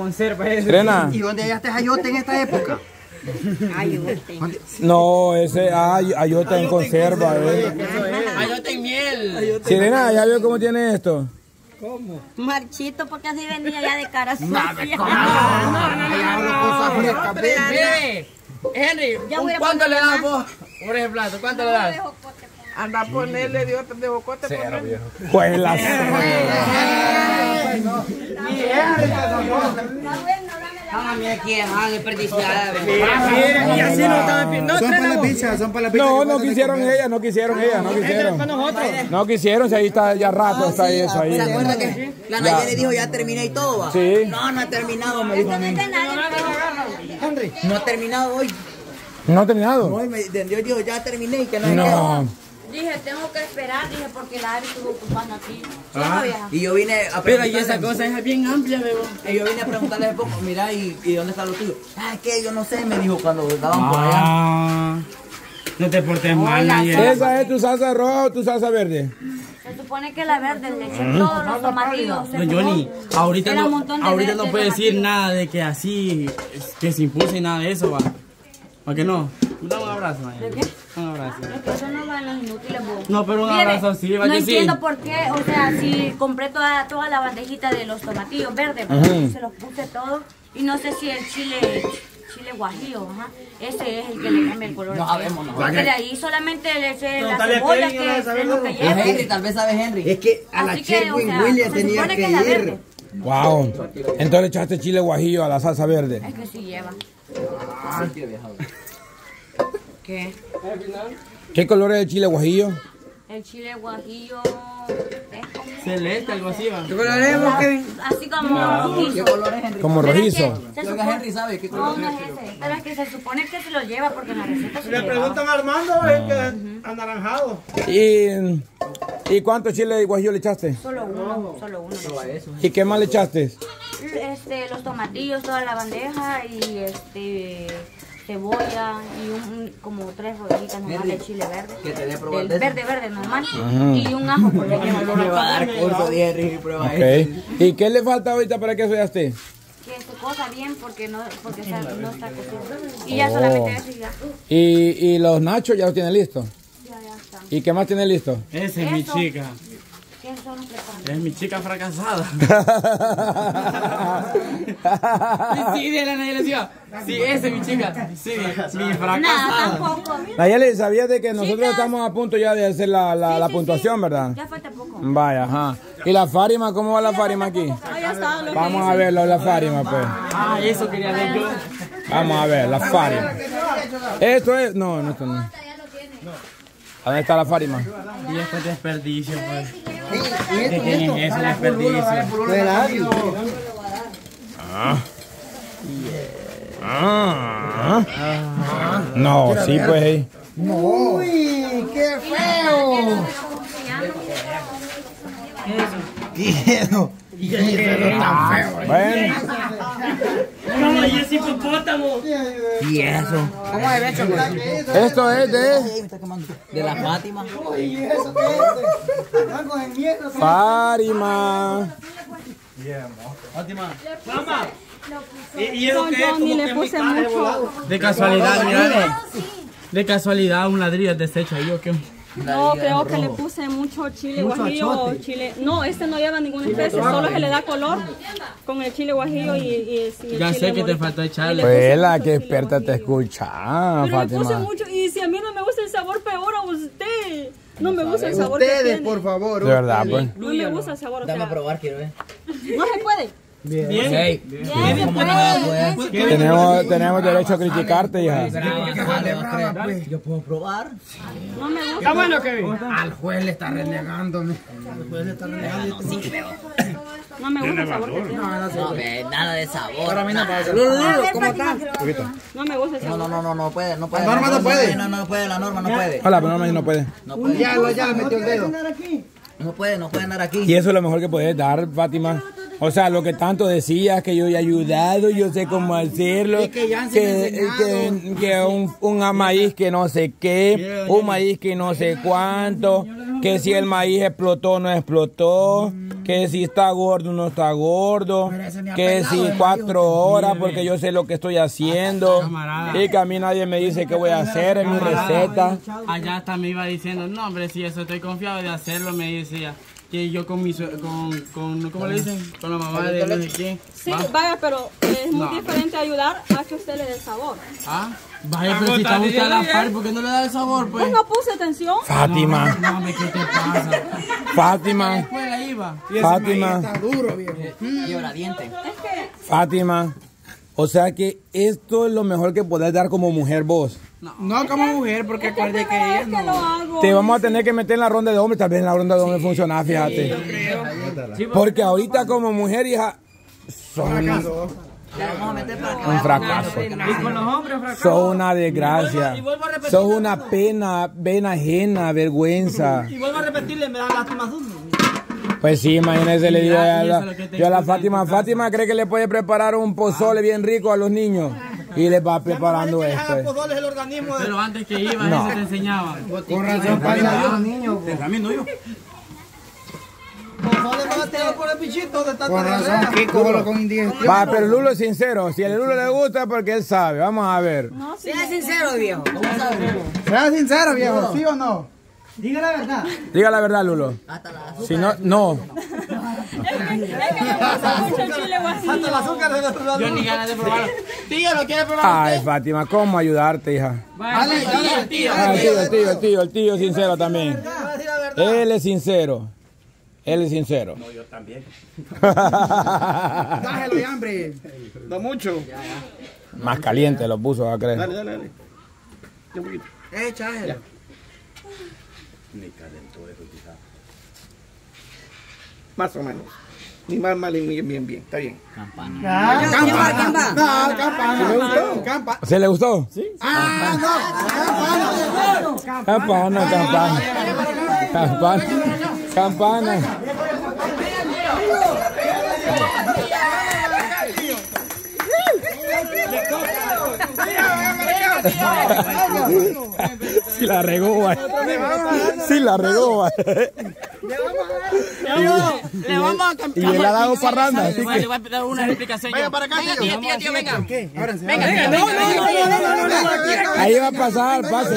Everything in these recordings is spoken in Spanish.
Conserva eso. Serena. ¿Y dónde hallaste ayote en esta época? Ayote. No, ese ayote en conserva. Ayote en miel. Serena, ¿ya vio cómo tiene esto? ¿Cómo? Marchito, porque así venía ya de cara sucia. Bebé, Henry, ¿cuánto le das vos por ese plato? ¿Cuánto le das? Anda a ponerle de otro de bocote. Pues la... Y así no estaban pidiendo. Son para las bichas, son para las bichas. No, no quisieron ellas, no quisieron. No quisieron, si ahí está ya rato, está eso ahí. ¿Se acuerda que la Nayeli dijo ya terminé y todo? ¿Va? Sí. No, no ha terminado, me dijo a mí. No ha terminado hoy. ¿No ha terminado? Hoy me dijo ya terminé y que no hay No. Dije, tengo que esperar, dije, porque la Ari estuvo ocupando aquí. Y yo vine a Pero y preguntarle. esa cosa es bien amplia, bebo. Y yo vine a preguntarle hace poco, mira, ¿y dónde está lo tuyo? Ah, es que yo no sé, me dijo cuando estaban por allá. No te portes mal, Nayeli. ¿Esa es tu salsa roja o tu salsa verde? Se supone que la verde le eché todos los tomatillos. No, Johnny, ahorita Era un no, montón de ahorita verde, no puede decir tomatillo. nada de que así, que se impulse y nada de eso, va. ¿Para qué no? Dame un abrazo, Nayeli. ¿De qué? Un abrazo. Es que eso no va en los inútiles, vos. No, pero un Mire, abrazo sí, va no que sí. entiendo por qué, o sea, si compré toda la bandejita de los tomatillos verdes, se los puse todos, y no sé si el chile guajillo, ajá, ese es el que le cambia el color. No sabemos, no. Porque de ahí solamente le eché la dale a cebolla Kevin, que no es sabe lo que Es lleva. Henry, tal vez sabe Henry. Es que a la Así que, o Sherwin sea, Williams se tenía supone que es la ir. verde. Wow. Entonces le echaste chile guajillo a la salsa verde. Es que sí lleva. ¿Qué? ¿Qué color es el chile guajillo? El chile guajillo es como... Celeste, algo así, va. Así como rojizo. ¿Qué color es Henry? Como Pero es rojizo. que se Creo que supone- Henry sabe qué No, color no es. es ese. Pero es que se supone que se lo lleva porque en la receta se Le lo preguntan lleva. a Armando, es que anaranjado. ¿Y cuántos chiles de guajillo le echaste? Solo uno. ¿Y qué más le echaste? Los tomatillos, toda la bandeja y cebolla y como 3 rodajitas nomás de chile verde. Que te dé a probar Del de eso. verde normal. Y un ajo porque lleva Me va a dar curso de Henry, prueba Ok. esto. ¿Y qué le falta ahorita para que eso ya esté? que se cosa bien porque no está cocido. Y ya solamente eso y ya. ¿Y los nachos ya los tiene listos? Ya está. ¿Y qué más tiene listo? Esa es mi Eso. chica. ¿Quién son los preparos? Es mi chica fracasada. Sí, de la Nayeli decía. Sí, esa es mi chica. Sí, mi Nada, fracasada. tampoco. Nayeli, ¿sabías de que nosotros Chicas. estamos a punto ya de hacer la Sí, puntuación, sí. verdad? Ya falta poco. Vaya, ajá. ¿Y la Fátima? ¿Cómo va la Fátima aquí? Ya está. Vamos a ver la Fátima, pues. Ah, eso quería ver yo. Vamos a ver, la Fátima. Esto es... No, esto no. ¿Dónde está la Fátima? Y esto es desperdicio, pues. ¿Y esto? Es un desperdicio. No, sí, pues. ¡Uy, qué feo! ¡Quiedo! Bueno, No, y es hipopótamo. ¿Y eso? ¿Cómo es hecho, güey? esto es de Me está quemando. De la Fátima. ¿Y eso qué es? Algo en mierda. Fátima. Mamá. ¿Y eso qué es? Como Ni que le muy puse caro, mucho. volado. De casualidad, mira. De casualidad, un ladrillo desecho ahí, ¿o qué? No, creo que le puse mucho chile guajillo, chile. No, este no lleva ninguna especie, solo se le da color con el chile guajillo y el Ya chile sé que te morito. faltó Y echarle. le Pues puse la mucho que chile experta te guajillo. escucha, Pero le puse Fátima. mucho y si a mí no me gusta el sabor, peor a usted. No me gusta el sabor que Ustedes, tiene. por favor. De verdad, pues. No me gusta el sabor, o Dame sea, a probar, quiero ver. no se puede. Bien. Ey, ¿cómo no me puede? Tenemos derecho a criticarte, hija. Yo puedo probar. No me gusta. Está bueno, Kevin. Al juez le está renegándome. No me gusta el sabor que tiene. No, ve, nada de sabor. Para mí no pasa. ¿Cómo está? No me gusta el sabor. No puede. La norma no puede. No puede, la norma no puede. Hola, pero no puede. No puede. Ya le metió el dedo. No puede andar aquí. Y eso es lo mejor que puedes dar, Fátima. O sea, lo que tanto decías, que yo he ayudado, yo sé cómo hacerlo, que un maíz que no sé qué, un maíz que no sé cuánto, que si el maíz explotó o no explotó, que si está gordo no está gordo, que si 4 horas porque yo sé lo que estoy haciendo y que a mí nadie me dice qué voy a hacer en mi receta. Allá hasta me iba diciendo, no hombre, si eso estoy confiado de hacerlo, me decía. Que yo con mi ¿cómo le dicen? Con la mamá de no sé quién. Sí, vaya, pero es muy diferente ayudar a que usted le dé el sabor. Ah, vaya, pero si está usted a la par, ¿por qué no le da el sabor, pues? Pues no puse atención. Fátima. No, ¿qué te pasa? Fátima. Después la iba. Fátima. Está duro, viejo. Y ahora diente. Fátima. O sea que esto es lo mejor que podés dar como mujer vos. No como mujer, porque acuerde que ella Que lo hago. Te vamos a tener que meter en la ronda de hombres, tal vez en la ronda de hombres funciona, fíjate. Porque ahorita como mujer, hija, son La vamos a meter para que un fracaso. Y con los hombres, fracaso. Sos una desgracia. Sos una pena ajena, vergüenza. Y vuelvo a repetirle, me da lástima azul. Pues sí, imagínese, le digo Mira, y eso es lo que te yo a la explica Fátima. en tu casa. Fátima cree que le puede preparar un pozole bien rico a los niños. Y les va preparando esto. Pozole es el organismo de... Pero antes que iba, No. eso te enseñaba. Con razón, para los niños. También no yo. Pozole va a tirar por el pichito de tanta con razón, Kiko, con indigestión. Va, pero Lulo es sincero. Si a Lulo le gusta, porque él sabe. Vamos a ver. No, sí, Sea sincero, viejo. Sea sincero, viejo, ¿sí o no? Diga la verdad. Diga la verdad, Lulo. Si no, no. es que me gusta mucho el chile guajillo. Hasta el azúcar de la Yo ni ganas de probarlo. Tío, ¿lo quiere probar Ay, usted? Fátima, ¿cómo ayudarte, hija? Dale, tío. Ah, el tío sincero también. Él es sincero. Él es sincero. No, yo también. Dájelo de hambre. No mucho. Más caliente lo puso, va a creer. Dale. Un poquito. Chájelo. Ni calentó eso, quizás. Más o menos. Ni más mal, ni bien. Está bien. Campana. ¿Quién va? No, campana. ¿Sí me gustó? Campana. ¿Se le gustó? Sí. Ah, no. Campana. Sí la regó, güey. Sí la regó, güey. Le vamos a cambiar. Y él ha dado parranda, así Le que... voy a dar una explicación. Venga para acá, tío, venga. Venga, No. Ahí va a pasar, pase.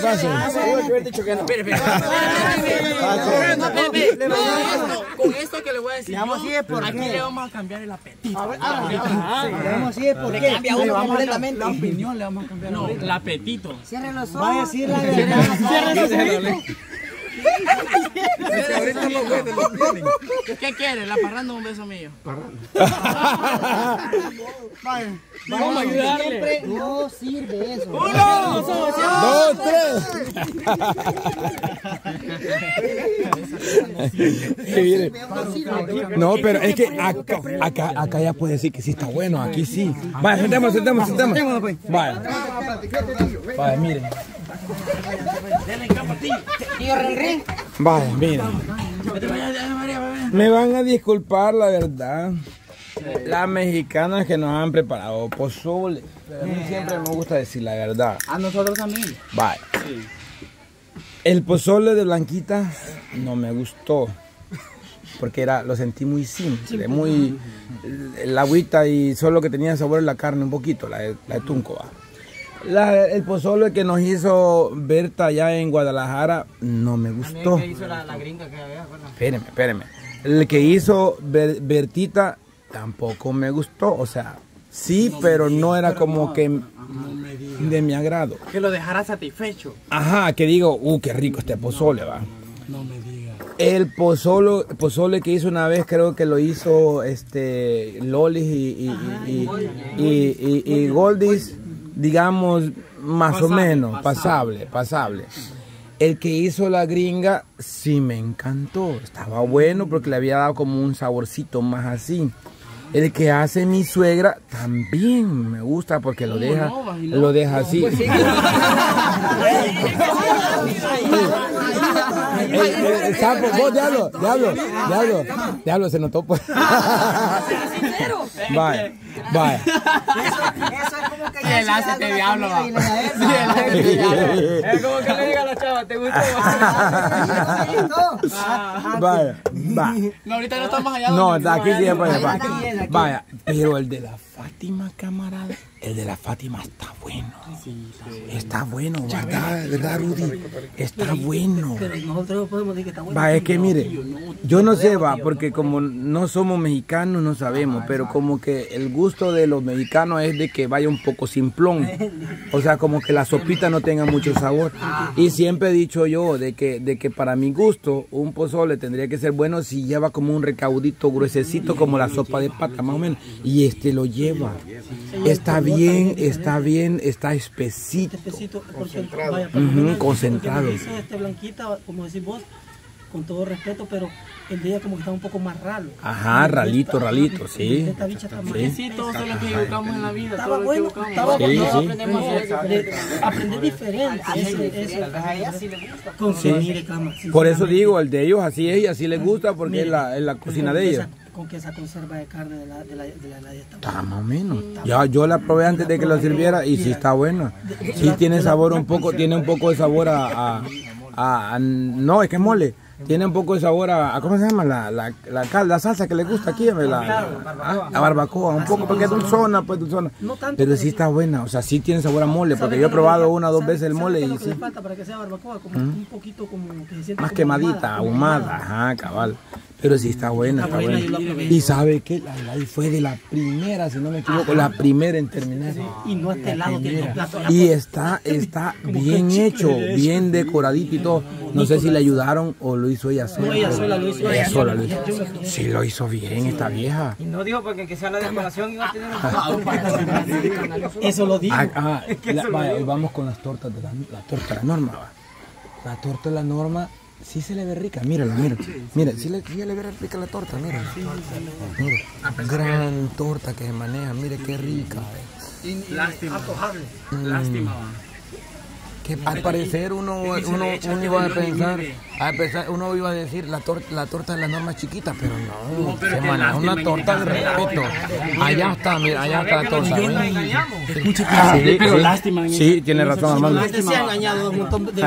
Con esto que le voy a decir, aquí le vamos a cambiar el apetito. Vamos así es porque Cambia uno completamente. La opinión le vamos a cambiar. No, el apetito. va a decir la verdad. ¿Qué quiere? ¿La parranda o un beso mío? Vamos a ayudarle. No sirve eso. 2, 3. No, pero es que acá ya puede decir que sí está bueno, aquí sí. Vaya, sentemos. Vaya. Vaya, miren. Vaya, miren. Me van a disculpar, la verdad. Las mexicanas que nos han preparado pozole. Pero a mí siempre me gusta decir la verdad. A nosotros también. Vaya. El pozole de Blanquita no me gustó. Porque lo sentí muy simple, muy... La agüita y solo que tenía sabor en la carne un poquito, la de tunco. El pozole que nos hizo Berta allá en Guadalajara no me gustó. El que hizo la gringa que había, ¿verdad? Espéreme. El que hizo Bertita tampoco me gustó. O sea, sí, pero no era como que de mi agrado. Que lo dejara satisfecho. Ajá, que digo, qué rico este pozole, va. No me diga. El pozole que hizo una vez, creo que lo hizo Lolis y Goldis, digamos, más o menos, pasable. El que hizo la gringa, sí me encantó. Estaba bueno porque le había dado como un saborcito más así. El que hace mi suegra también me gusta porque lo deja así. El sapo, vos, diablo, se notó pues. Vale. Vaya. Eso es como que Y él hace este diablo, va. Es como que le diga a la chava, ¿te gustó? Vaya, va. No, ahorita no estamos allá. No, donde- aquí sí, pues, Aquí vaya. es, aquí. Vaya, pero el de la Fátima, camarada, el de la Fátima está bueno. Está bueno, ¿verdad, Rudy? Está bueno. Pero nosotros podemos decir que está bueno. Va, es que mire, yo no sé, va, porque como no somos mexicanos, no sabemos, pero como que el gusto de los mexicanos es de que vaya un poco simplón. O sea, como que la sopita no tenga mucho sabor. Y siempre he dicho yo de que para mi gusto, un pozole tendría que ser bueno si lleva como un recaudito gruesecito, como la sopa de pata, más o menos. Y este lo lleva. Está bien, está espesito. Concentrado. Dice Blanquita, como decís vos, con todo respeto, pero el de ella como que está un poco más raro. Ajá, ralito, sí. Esta bicha está más Sí, todos son los que equivocamos en la vida. Estaba Todos los bueno, equivocamos. estaba Sí, bueno. sí. Aprendemos aprender diferente. Consumir cama. Por eso digo, el de ellos así es y así les gusta porque es la cocina de ellos. Con que esa conserva de carne de la dieta. Está más o menos. Ya yo la probé antes de que lo sirviera y sí está buena. Sí tiene sabor un poco, tiene un poco de sabor no, es que es mole. Tiene un poco de sabor a ¿cómo se llama? La salsa que le gusta aquí, la barbacoa, un poco porque es dulzona, pues dulzona. Pero sí está buena, o sea, sí tiene sabor a mole, porque yo he probado una o dos veces el mole y sí. Le falta para que sea barbacoa, como un poquito como que se siente Más como quemadita, ahumada, ajá, cabal. Pero sí está buena, está buena. Y sabe que la fue de la primera, si no me equivoco, la primera en terminar. Y no este lado tiene los platos. Y está bien hecho, bien decoradito y todo. No sé si le ayudaron o lo hizo ella sola. No, ella sola lo hizo. Ella sola lo hizo. Sí, lo hizo bien esta vieja. Y no dijo porque que sea la decoración iba a tener Eso lo digo. Vaya, hoy vamos con las tortas de la torta de la Norma. Va. La torta de la Norma sí se le ve rica, mírala. Mira, sí le ve rica la torta, mira. Gran torta que se maneja, mire qué rica. Lástima. Lástima, va. Que al parecer uno iba a pensar, uno iba a decir la torta de la Norma es chiquita, pero no, se maneja una torta de respeto. Allá está, mira, allá está la torta. Pero lástima. Sí, tiene razón, hermano. Antes se ha engañado un montón de